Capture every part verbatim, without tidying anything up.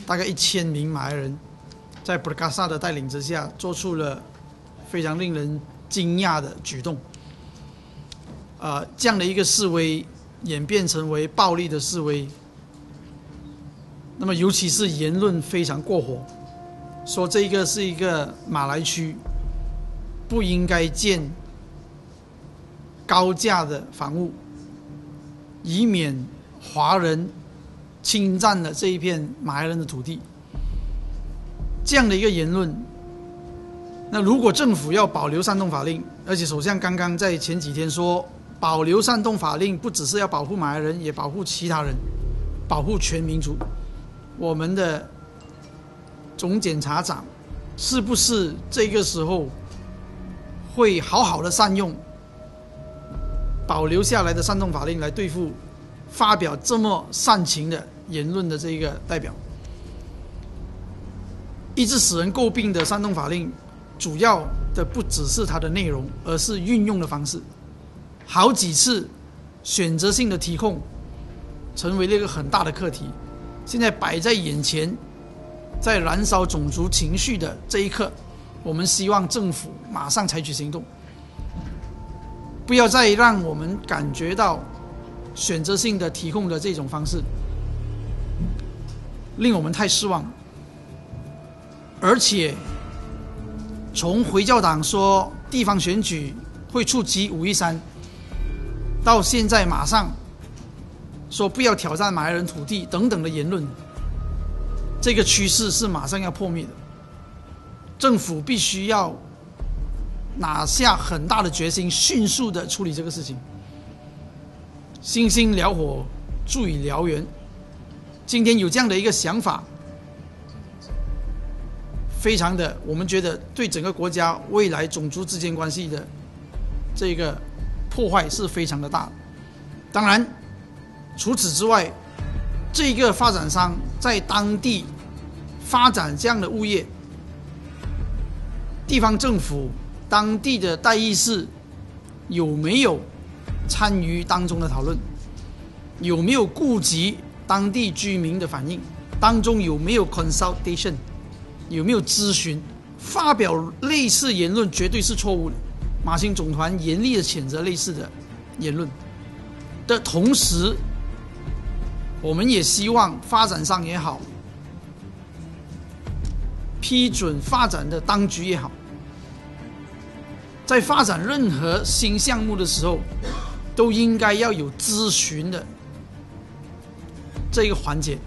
大概一千名马来人，在布卡萨的带领之下，做出了非常令人惊讶的举动。呃，这样的一个示威演变成为暴力的示威，那么尤其是言论非常过火，说这个是一个马来区，不应该建高价的房屋，以免华人侵占了这一片马来人的土地。这样的一个言论，那如果政府要保留煽动法令，而且首相刚刚在前几天说，保留煽动法令不只是要保护马来人，也保护其他人，保护全民族。我们的总检察长是不是这个时候会好好的善用保留下来的煽动法令来对付发表这么煽情的言论的这个代表？一直使人诟病的煽动法令，主要的不只是它的内容，而是运用的方式。好几次选择性的提控成为了一个很大的课题，现在摆在眼前，在燃烧种族情绪的这一刻，我们希望政府马上采取行动，不要再让我们感觉到选择性的提控的这种方式令我们太失望。而且从回教党说地方选举会触及五一三，到现在马上说不要挑战马来人土地等等的言论，这个趋势是马上要破灭的。政府必须要拿下很大的决心，迅速的处理这个事情。星星燎火，助以燎原。今天有这样的一个想法，非常的，我们觉得对整个国家未来种族之间关系的这个破坏是非常的大。当然，除此之外，这个发展商在当地发展这样的物业，地方政府、当地的代议士有没有参与当中的讨论？有没有顾及当地居民的反应？当中有没有 consultation？ 有没有咨询？发表类似言论绝对是错误的。马星总团严厉的谴责类似的言论的同时，我们也希望发展商也好，批准发展的当局也好，在发展任何新项目的时候，都应该要有咨询的这个环节。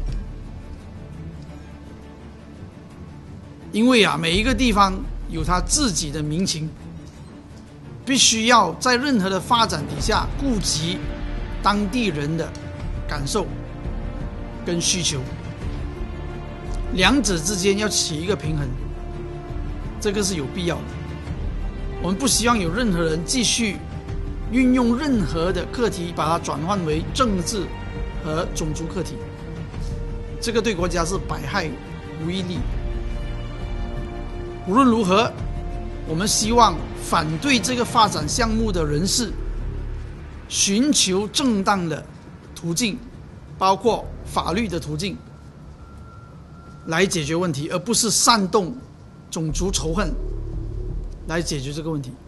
因为啊，每一个地方有它自己的民情，必须要在任何的发展底下顾及当地人的感受跟需求，两者之间要起一个平衡，这个是有必要的。我们不希望有任何人继续运用任何的课题把它转换为政治和种族课题，这个对国家是百害无一利。无论如何，我们希望反对这个发展项目的人士寻求正当的途径，包括法律的途径来解决问题，而不是煽动种族仇恨来解决这个问题。